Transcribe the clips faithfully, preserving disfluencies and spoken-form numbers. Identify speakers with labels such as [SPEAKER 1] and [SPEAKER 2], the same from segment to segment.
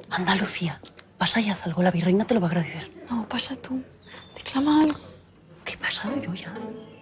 [SPEAKER 1] Andalucía, pasa y haz algo, la virreina te lo va a agradecer.
[SPEAKER 2] No, pasa tú. Declama algo.
[SPEAKER 1] ¿Qué he pasado yo ya?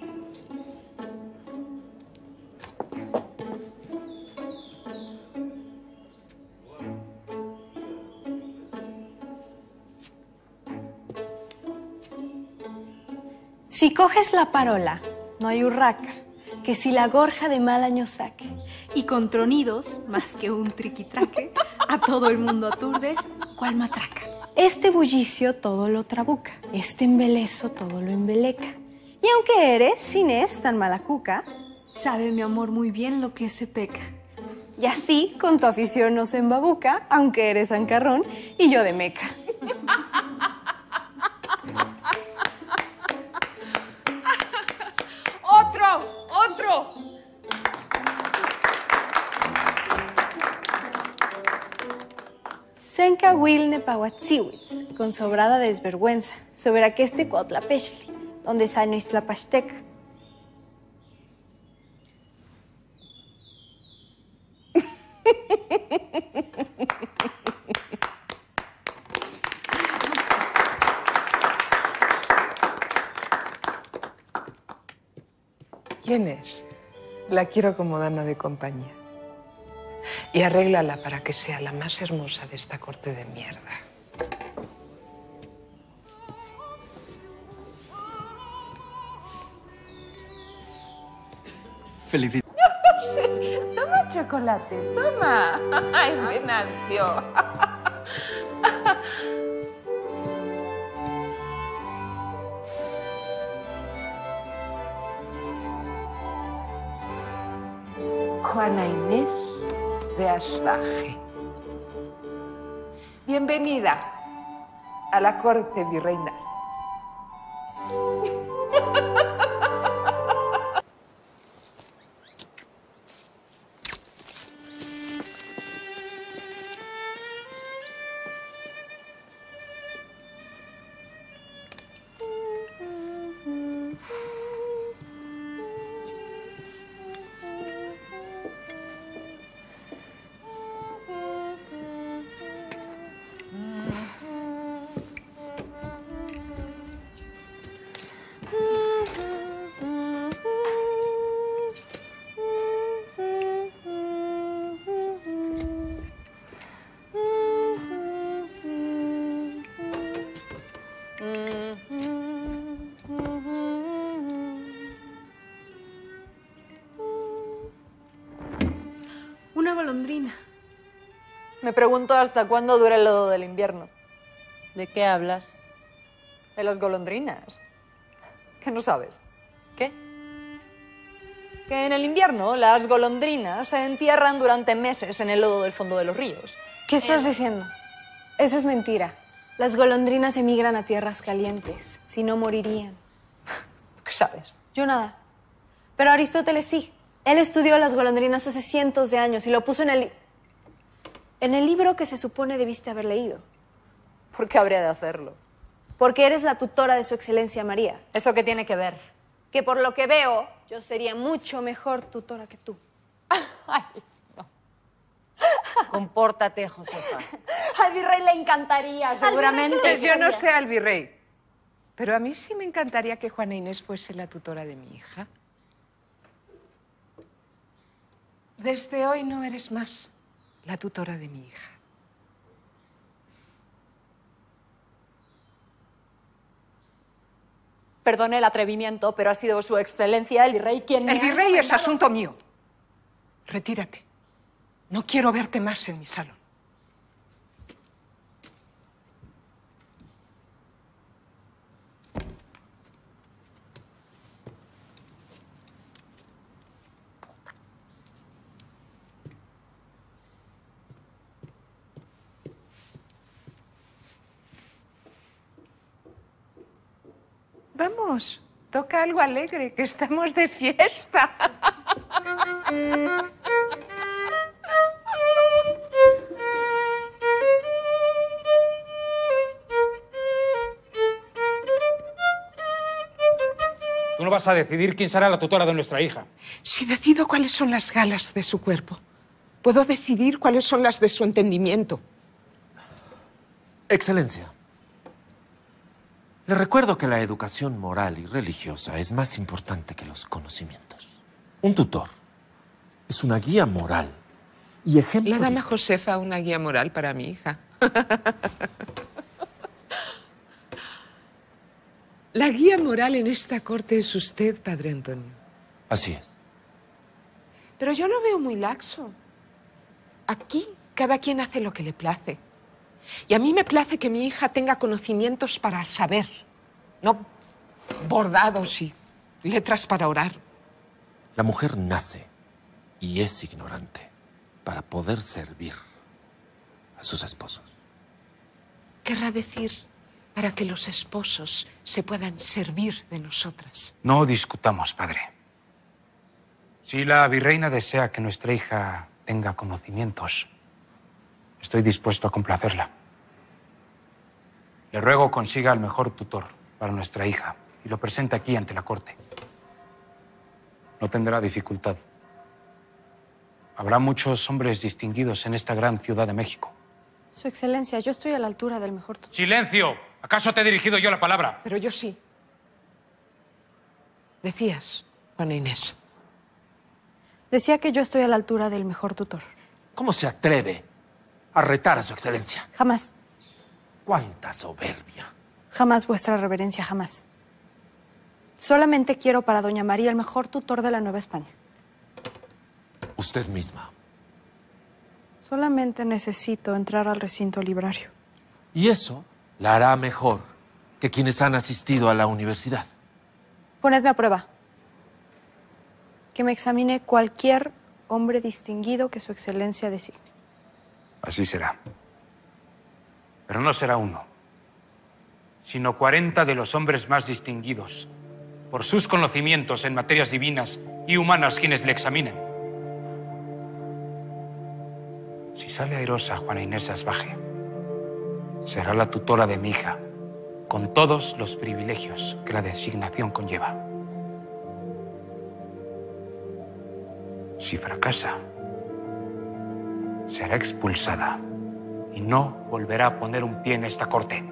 [SPEAKER 2] Si coges la parola, no hay urraca, que si la gorja de mal año saque, y con tronidos, más que un triquitraque, a todo el mundo aturdes, cual matraca. Este bullicio todo lo trabuca, este embelezo todo lo embeleca. Y aunque eres, sin es tan mala cuca, sabe mi amor muy bien lo que se peca. Y así, con tu afición no se embabuca, aunque eres ancarrón y yo de meca.
[SPEAKER 3] ¡Otro! ¡Otro!
[SPEAKER 2] Senca wilne pahuatziwitz, con sobrada desvergüenza, sobre aqueste cuautlapexli, donde sano es la pasteca.
[SPEAKER 3] ¿Quién es? La quiero como dama de compañía. Y arréglala para que sea la más hermosa de esta corte de mierda.
[SPEAKER 4] Felicidades.
[SPEAKER 3] No sé. Toma chocolate, toma. Ay, Venancio. Juana Inés de Astaje. Bienvenida a la corte virreinal.
[SPEAKER 2] Una golondrina.
[SPEAKER 5] Me pregunto hasta cuándo dura el lodo del invierno.
[SPEAKER 1] ¿De qué hablas?
[SPEAKER 5] De las golondrinas. ¿Qué no sabes?
[SPEAKER 1] ¿Qué?
[SPEAKER 5] Que en el invierno las golondrinas se entierran durante meses en el lodo del fondo de los ríos.
[SPEAKER 2] ¿Qué estás diciendo? Eso es mentira. Las golondrinas emigran a tierras calientes, si no morirían.
[SPEAKER 5] ¿Tú qué sabes?
[SPEAKER 2] Yo nada. Pero Aristóteles sí. Él estudió las golondrinas hace cientos de años y lo puso en el... en el libro que se supone debiste haber leído.
[SPEAKER 5] ¿Por qué habría de hacerlo?
[SPEAKER 2] Porque eres la tutora de su excelencia María.
[SPEAKER 5] ¿Esto qué tiene que ver?
[SPEAKER 2] Que por lo que veo, yo sería mucho mejor tutora que tú.
[SPEAKER 5] Ay, no.
[SPEAKER 1] Compórtate, Josefa.
[SPEAKER 5] Al virrey le encantaría, seguramente.
[SPEAKER 3] Pues yo no sé al virrey, pero a mí sí me encantaría que Juana Inés fuese la tutora de mi hija. Desde hoy no eres más la tutora de mi hija.
[SPEAKER 5] Perdone el atrevimiento, pero ha sido su excelencia el virrey quien me
[SPEAKER 3] El
[SPEAKER 5] ha
[SPEAKER 3] virrey es
[SPEAKER 5] encomendado-
[SPEAKER 3] asunto mío. Retírate. No quiero verte más en mi salón. Vamos, toca algo alegre, que estamos de fiesta.
[SPEAKER 6] Tú no vas a decidir quién será la tutora de nuestra hija.
[SPEAKER 3] Si decido cuáles son las galas de su cuerpo, puedo decidir cuáles son las de su entendimiento.
[SPEAKER 4] Excelencia, le recuerdo que la educación moral y religiosa es más importante que los conocimientos. Un tutor es una guía moral y ejemplo...
[SPEAKER 3] La dama
[SPEAKER 4] de...
[SPEAKER 3] Josefa, una guía moral para mi hija. La guía moral en esta corte es usted, padre Antonio.
[SPEAKER 4] Así es.
[SPEAKER 3] Pero yo lo veo muy laxo. Aquí cada quien hace lo que le place. Y a mí me place que mi hija tenga conocimientos para saber, no bordados y letras para orar.
[SPEAKER 4] La mujer nace y es ignorante para poder servir a sus esposos.
[SPEAKER 3] Querrá decir, para que los esposos se puedan servir de nosotras.
[SPEAKER 6] No discutamos, padre. Si la virreina desea que nuestra hija tenga conocimientos, estoy dispuesto a complacerla. Le ruego consiga el mejor tutor para nuestra hija y lo presente aquí ante la corte. No tendrá dificultad. Habrá muchos hombres distinguidos en esta gran ciudad de México.
[SPEAKER 2] Su Excelencia, yo estoy a la altura del mejor tutor.
[SPEAKER 6] ¡Silencio! ¿Acaso te he dirigido yo la palabra?
[SPEAKER 3] Pero yo sí. Decías, Juana Inés.
[SPEAKER 2] Decía que yo estoy a la altura del mejor tutor.
[SPEAKER 4] ¿Cómo se atreve a retar a su excelencia?
[SPEAKER 2] Jamás.
[SPEAKER 4] ¡Cuánta soberbia!
[SPEAKER 2] Jamás, vuestra reverencia, jamás. Solamente quiero para doña María el mejor tutor de la Nueva España.
[SPEAKER 4] Usted misma.
[SPEAKER 2] Solamente necesito entrar al recinto librario.
[SPEAKER 4] Y eso la hará mejor que quienes han asistido a la universidad.
[SPEAKER 2] Ponedme a prueba. Que me examine cualquier hombre distinguido que su excelencia designe.
[SPEAKER 6] Así será. Pero no será uno, sino cuarenta de los hombres más distinguidos por sus conocimientos en materias divinas y humanas quienes le examinen. Si sale airosa Juana Inés Asbaje, será la tutora de mi hija, con todos los privilegios que la designación conlleva. Si fracasa, será expulsada y no volverá a poner un pie en esta corte.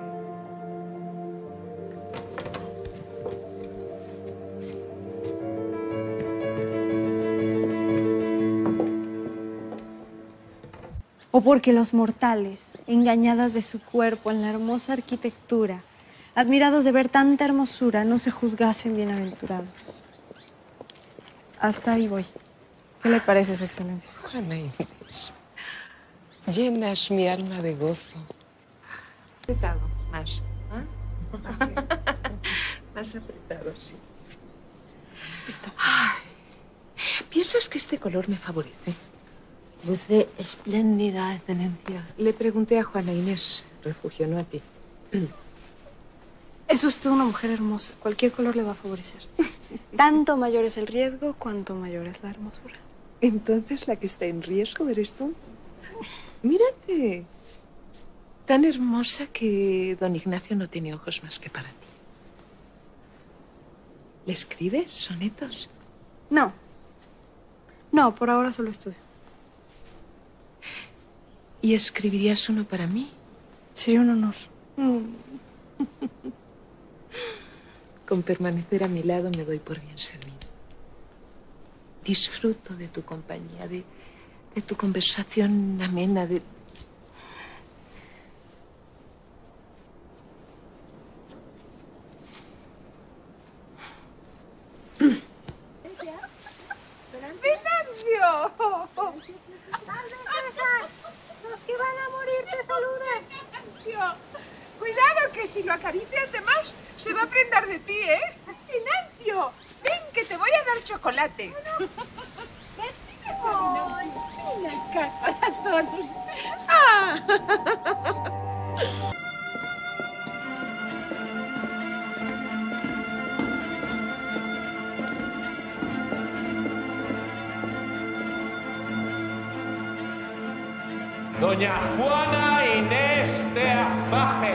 [SPEAKER 2] O porque los mortales, engañadas de su cuerpo en la hermosa arquitectura, admirados de ver tanta hermosura, no se juzgasen bienaventurados. Hasta ahí voy. ¿Qué le parece, su excelencia?
[SPEAKER 3] Juana Inés, llenas mi alma de gozo. Apretado, más. ¿Eh? Más apretado, sí.
[SPEAKER 2] Listo.
[SPEAKER 3] Ay, ¿piensas que este color me favorece?
[SPEAKER 1] Luce espléndida, excelencia.
[SPEAKER 3] Le pregunté a Juana Inés, refugio, no a ti.
[SPEAKER 2] Es usted una mujer hermosa. Cualquier color le va a favorecer. Tanto mayor es el riesgo, cuanto mayor es la hermosura.
[SPEAKER 3] Entonces la que está en riesgo eres tú. Mírate. Tan hermosa que don Ignacio no tiene ojos más que para ti. ¿Le escribes sonetos?
[SPEAKER 2] No. No, por ahora solo estudio.
[SPEAKER 3] ¿Y escribirías uno para mí?
[SPEAKER 2] Sería un honor.
[SPEAKER 3] Con permanecer a mi lado me doy por bien servido. Disfruto de tu compañía, de, de tu conversación amena, de...
[SPEAKER 7] ¡Venancio! ¡Salve, César! ¡Los que van a morir te saludan!
[SPEAKER 8] Venancio, cuidado que si lo acaricias de más se va a prendar de ti, ¿eh? Venancio, ven que te voy a dar chocolate.
[SPEAKER 7] ¡Ay,
[SPEAKER 8] ven acá, corazón! ¡Ah!
[SPEAKER 9] Doña Juana Inés de Asbaje.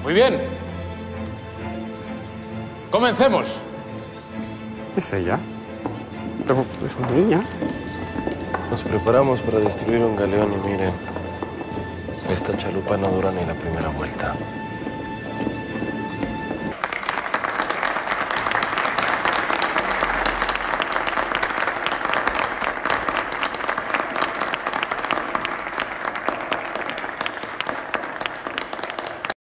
[SPEAKER 9] Muy bien. Comencemos.
[SPEAKER 10] ¿Es ella? Pero es una niña.
[SPEAKER 11] Nos preparamos para destruir un galeón y mire, esta chalupa no dura ni la primera vuelta.